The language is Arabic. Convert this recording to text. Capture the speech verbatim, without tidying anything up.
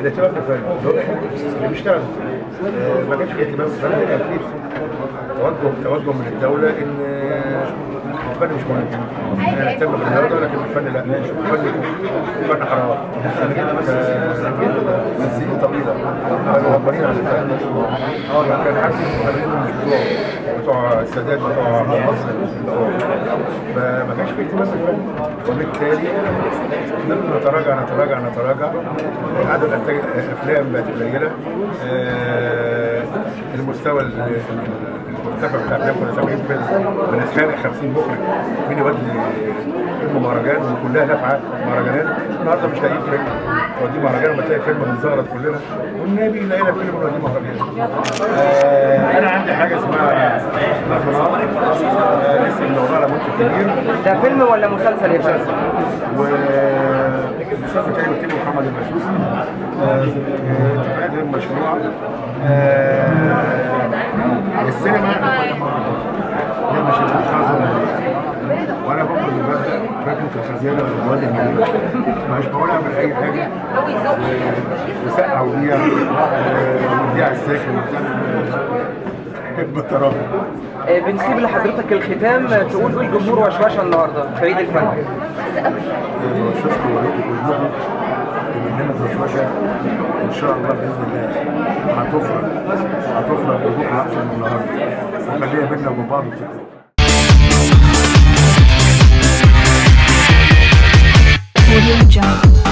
الاهتمام بالفن اللي بيشتغل آه، ما كانش فيه اهتمام بالفن، كان فيه توجه توجه من الدوله ان الفن مش مهم. احنا نهتم بالرياضه لكن الفن لا، الفن كفر، الفن حرام. من سنين طويله كانوا غضبانين عن الفن. اه كان حاسس المدربين مش بتوع بتوع السادات بتوع مصر بتوع، فما كانش فيه اهتمام بالفن، وبالتالي فضلنا نتراجع نتراجع نتراجع. عدد انتاج الافلام بقت قليله. آه المستوى المرتفع بتاع الافلام، كنا سامعين فيلم بنتخانق خمسين مخرج مين يودي فيلم مهرجان وكلها نافعه مهرجانات. النهارده مش لاقيين فيلم ودي مهرجان، لما تلاقي فيلم بنزغرط كلنا والنبي لقينا فيلم ودي مهرجان. آه انا عندي حاجه اسمها اخلاق آه لسه بندور على منتج كبير. ده فيلم ولا مسلسل يا مسلسل. والمسلسل كان بيكتبه محمد المسوسي. اتفاقات غير مشروعه. السينما هي مش هتتخاذل، وانا بقول ببدا ركنه الخزينه والجواز المالي، مش بقول اعمل اي حاجه وسقع وبيع وبيع الساكن بالتراجع. بنسيب لحضرتك الختام تقول ايه الجمهور وشوشه النهارده في عيد الفن؟ بشوشكم وليكم كلكم ببرنامج وشوشه ان شاء الله باذن الله هتفرق هتفرق بكره احسن من النهارده، وخليها بينا وبين بعض وتكبر.